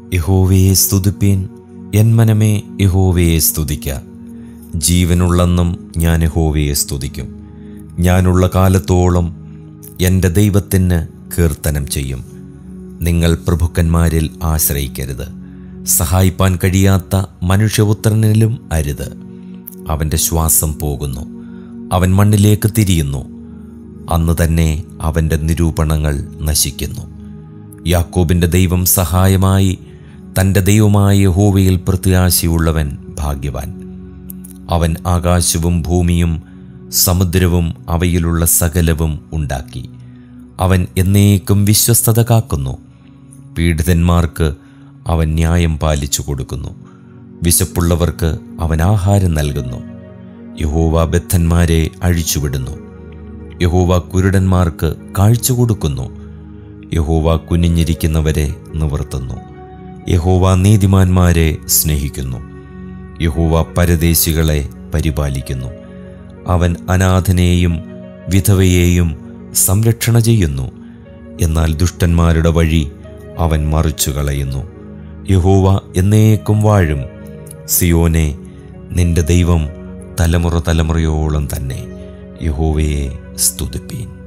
യഹോവയെ സ്തുതിപ്പീൻ, എൻ മനമേ യഹോവയെ സ്തുതിക്ക. ജീവനുള്ളെന്നും ഞാൻ യഹോവയെ സ്തുതിക്കും. ഞാനുള്ള കാലത്തോളം എൻ്റെ ദൈവത്തിന് കീർത്തനം ചെയ്യും. നിങ്ങൾ പ്രഭുക്കന്മാരിൽ ആശ്രയിക്കരുത്, സഹായിപ്പാൻ കഴിയാത്ത മനുഷ്യപുത്രനിലും അരുത്. അവൻ്റെ ശ്വാസം പോകുന്നു, അവൻ മണ്ണിലേക്ക് തിരിയുന്നു. അന്ന് തന്നെ അവൻ്റെ നിരൂപണങ്ങൾ നശിക്കുന്നു. യാക്കോബിൻ്റെ ദൈവം സഹായമായി തൻ്റെ ദൈവമായ യഹോവയിൽ പ്രത്യാശയുള്ളവൻ ഭാഗ്യവാൻ. അവൻ ആകാശവും ഭൂമിയും സമുദ്രവും അവയിലുള്ള സകലവും ഉണ്ടാക്കി. അവൻ എന്നേക്കും വിശ്വസ്തത കാക്കുന്നു. പീഡിതന്മാർക്ക് അവൻ ന്യായം പാലിച്ചു കൊടുക്കുന്നു. വിശപ്പുള്ളവർക്ക് അവൻ ആഹാരം നൽകുന്നു. യഹോവ ബദ്ധന്മാരെ അഴിച്ചുവിടുന്നു. യഹോവ കുരുടന്മാർക്ക് കാഴ്ച കൊടുക്കുന്നു. യഹോവ കുനിഞ്ഞിരിക്കുന്നവരെ നിവർത്തുന്നു. യഹോവ നീതിമാന്മാരെ സ്നേഹിക്കുന്നു. യഹോവ പരദേശികളെ പരിപാലിക്കുന്നു. അവൻ അനാഥനെയും വിധവയെയും സംരക്ഷണ ചെയ്യുന്നു. എന്നാൽ ദുഷ്ടന്മാരുടെ വഴി അവൻ മറിച്ചു കളയുന്നു. യഹോവ എന്നേക്കും വാഴും. സിയോനെ, നിന്റെ ദൈവം തലമുറ തലമുറയോളം തന്നെ. യഹോവയെ സ്തുതിപ്പീൻ.